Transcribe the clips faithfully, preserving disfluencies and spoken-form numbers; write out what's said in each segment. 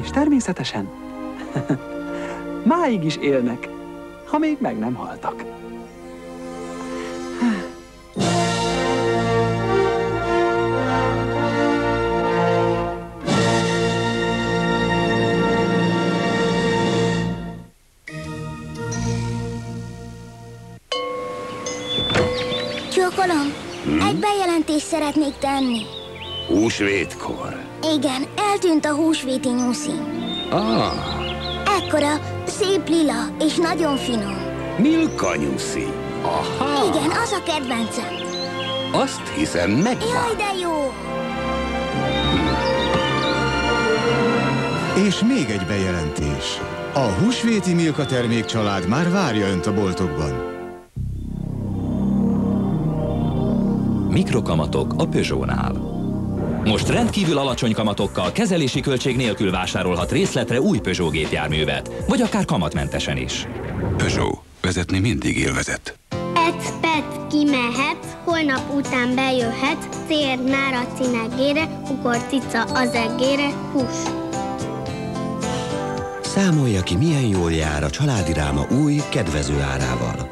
És természetesen máig is élnek, ha még meg nem haltak. Csókolom, hmm? egy bejelentést szeretnék tenni. Húsvétkor. Igen, eltűnt a húsvéti nyuszi. Ah. Ekkora, szép lila és nagyon finom. Milka nyuszi. Aha. Igen, az a kedvencem. Azt hiszem, megvan. Jaj, de jó! És még egy bejelentés. A húsvéti Milka termékcsalád már várja önt a boltokban. Mikrokamatok a Peugeotnál. Most rendkívül alacsony kamatokkal, kezelési költség nélkül vásárolhat részletre új Peugeot gépjárművet, vagy akár kamatmentesen is. Peugeot. Vezetni mindig élvezet. Ec-pec kimehet, holnap után bejöhet, tér nára cinegére, kukorcica az egére, hús. Számolja ki, milyen jól jár a családi ráma új, kedvező árával.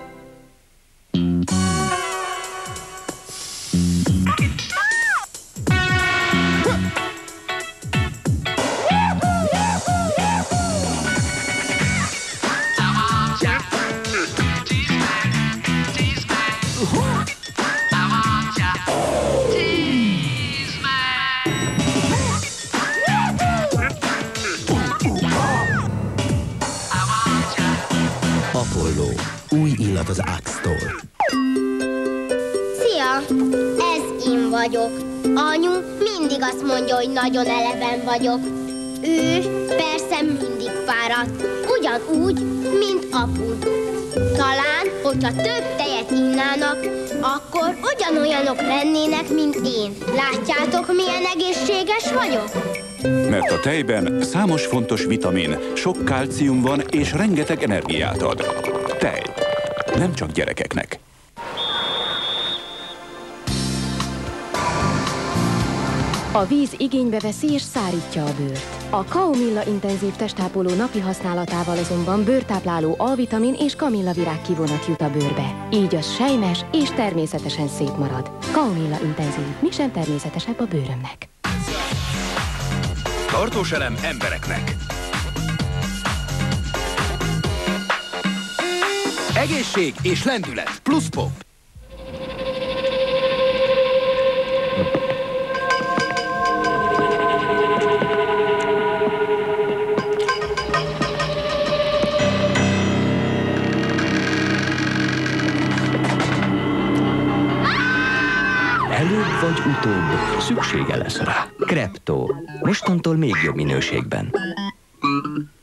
Apollo. Új illat az Axe-tól. Szia! Ez én vagyok. Anyu mindig azt mondja, hogy nagyon eleven vagyok. Ő persze mindig fáradt, ugyanúgy, mint apu. Talán, hogyha több tejet innának, akkor ugyanolyanok lennének, mint én. Látjátok, milyen egészséges vagyok? Mert a tejben számos fontos vitamin, sok kalcium van és rengeteg energiát ad. Tej. Nem csak gyerekeknek. A víz igénybe veszi és szárítja a bőrt. A Kaomilla intenzív testápoló napi használatával azonban bőrtápláló A-vitamin és kamillavirág kivonat jut a bőrbe. Így az sejmes és természetesen szép marad. Kaomilla intenzív. Mi sem természetesebb a bőrömnek. Tartós elem embereknek. Egészség és lendület. Plusz pop. Előbb vagy utóbb szüksége lesz rá. Krepto. Mostantól még jobb minőségben.